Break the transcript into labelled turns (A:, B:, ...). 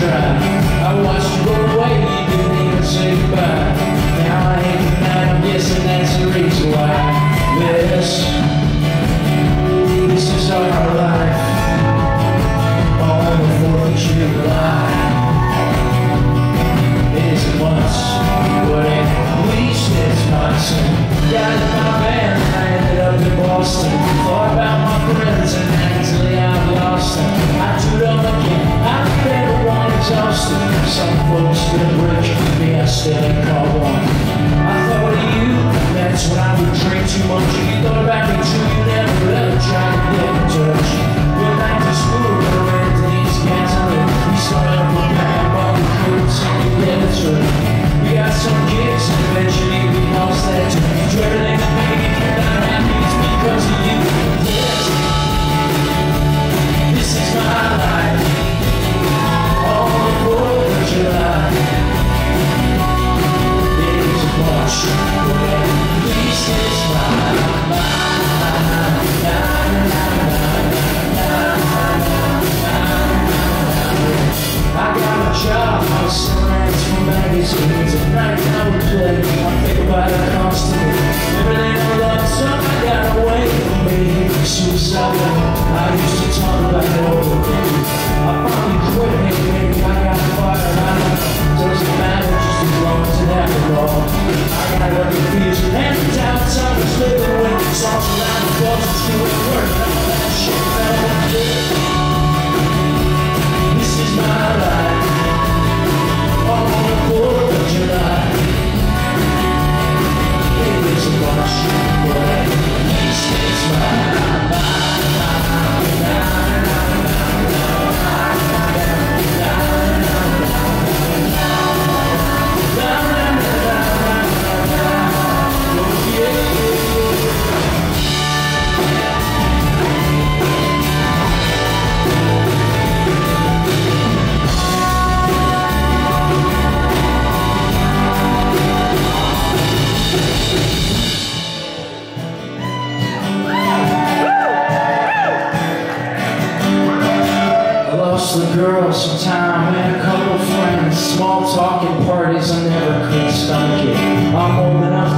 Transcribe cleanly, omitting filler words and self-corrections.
A: try. I watched you go away, you didn't even say goodbye. Now I hate you night, I'm guessing that's the reason why. This is our life, on the 4th of July. It isn't much, but at least it's much. Got in my van and I ended up in Boston. Thought about my friends and actually I've lost them. I do them again, I think everyone exhausted. Some folks get rich, me I still ain't call one. I thought of you, that's when I would drink too much. You thought about me too, you never ever tried to get in touch. We're back to school, we went to these cats and we started up with that, but we couldn't seem to get it through. We got some kids and eventually we lost that too. Do everything to make it, you're not happy, it's because of you. Yes, this is my life, on the 4th of July. It isn't much, but at least it's mine. I got a job, I was selling ads for magazines. At night I would play, I think about it constantly. Everything I love, something got away from me. Suicide, I used to talk about it over again. I finally quit, maybe I got fired. I don't know, doesn't matter, just as long as it happened all. I got what it feels, and the downtime was living with the songs around the bus and doing work. All that shit fell on me. This is my life, on the 4th of July. It isn't much, but at least it's mine. The girls, some time, and a couple friends. Small talking parties, I never could stomach it. I'm old enough